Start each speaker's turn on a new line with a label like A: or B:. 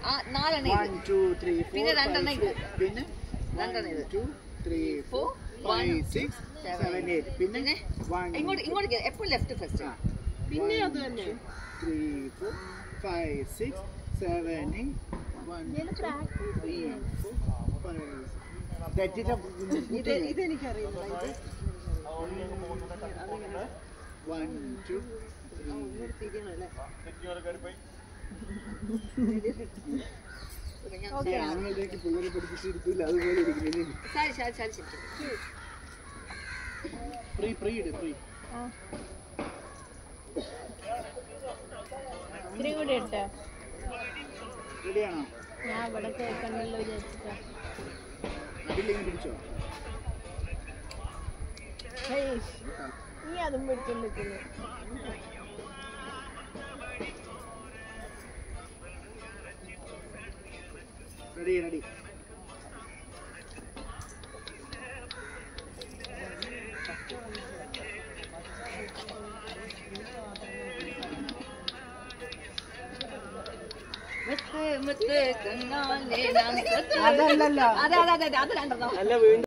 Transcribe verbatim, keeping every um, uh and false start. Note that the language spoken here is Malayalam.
A: നാലെണ്ണം
B: വൺ ടു ത്രീ
A: പിന്നെ രണ്ടെണ്ണം ഇത്
B: പിന്നെ
A: രണ്ടെണ്ണം ഇത്
B: two three four five six seven eight പിന്നെ
A: ഇങ്ങോട്ട് ഇങ്ങോട്ട് എപ്പോഴും ലെഫ്റ്റ് ഫസ്റ്റ്
C: പിന്നെ അത് തന്നെ
B: three four five six seven eight one three four five
C: ഇതെനിക്കറിയില്ല
B: വൺ ടു
C: തിരിയണല്ലേ
B: ആണുങ്ങളിലേക്ക് പിള്ളേരെ പഠിപ്പിച്ചിരിക്കില്ല അതുപോലെ ഇരിക്കുന്നു ഫ്രീ ഫ്രീ ഇട് ഫ്രീ
D: ഇത്തിരി കൂടി ഇട്ടോ
B: റെഡിയാണോ
D: ഞാൻ ഇവിടെ കേൾക്കണ്ടല്ലോ വിചാരിച്ചിട്ടാ
B: അതില്ലെങ്കിൽ പിടിച്ചോ
D: നീ അതും പിടിച്ചോണ്ടിരിക്കുന്നു
B: റെഡി റെഡി
A: അതല്ലല്ലോ അതെ അതെ അതെ അത് രണ്ടെണ്ണം